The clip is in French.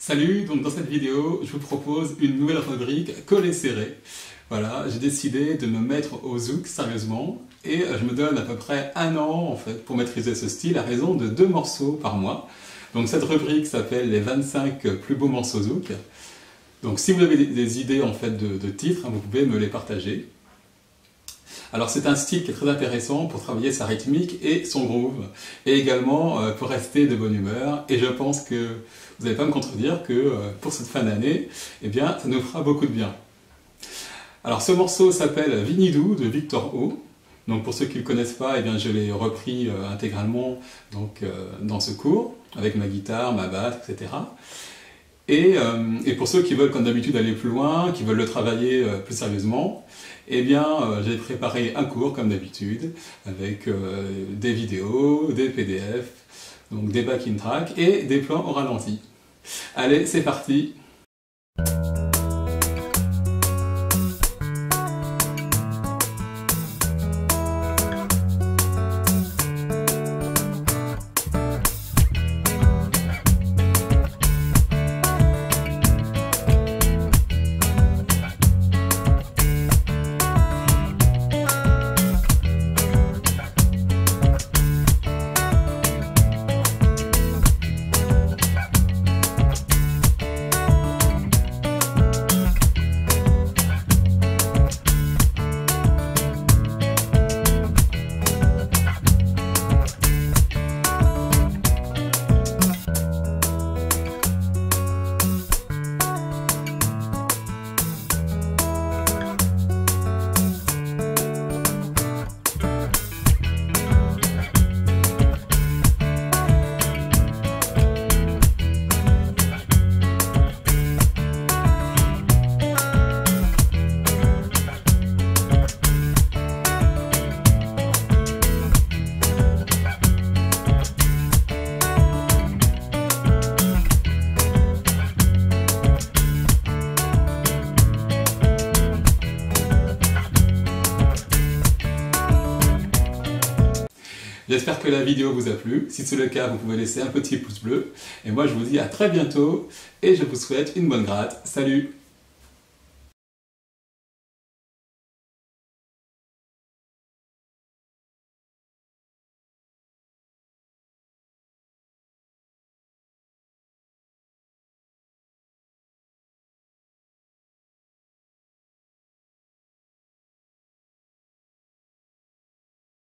Salut, donc dans cette vidéo, je vous propose une nouvelle rubrique collé serré. Voilà, j'ai décidé de me mettre au zouk sérieusement et je me donne à peu près un an en fait pour maîtriser ce style à raison de 2 morceaux par mois. Donc cette rubrique s'appelle les 25 plus beaux morceaux zouk. Donc si vous avez des idées en fait de titres, vous pouvez me les partager. Alors c'est un style qui est très intéressant pour travailler sa rythmique et son groove, et également pour rester de bonne humeur, et je pense que vous n'allez pas me contredire que pour cette fin d'année, eh bien ça nous fera beaucoup de bien. Alors ce morceau s'appelle Vinidou de Victor O. Donc pour ceux qui ne le connaissent pas, eh bien, je l'ai repris intégralement donc, dans ce cours, avec ma guitare, ma basse, etc. Et pour ceux qui veulent comme d'habitude aller plus loin, qui veulent le travailler plus sérieusement, eh bien j'ai préparé un cours comme d'habitude, avec des vidéos, des PDF, donc des backing tracks et des plans au ralenti. Allez, c'est parti! J'espère que la vidéo vous a plu. Si c'est le cas, vous pouvez laisser un petit pouce bleu. Et moi, je vous dis à très bientôt et je vous souhaite une bonne gratte. Salut!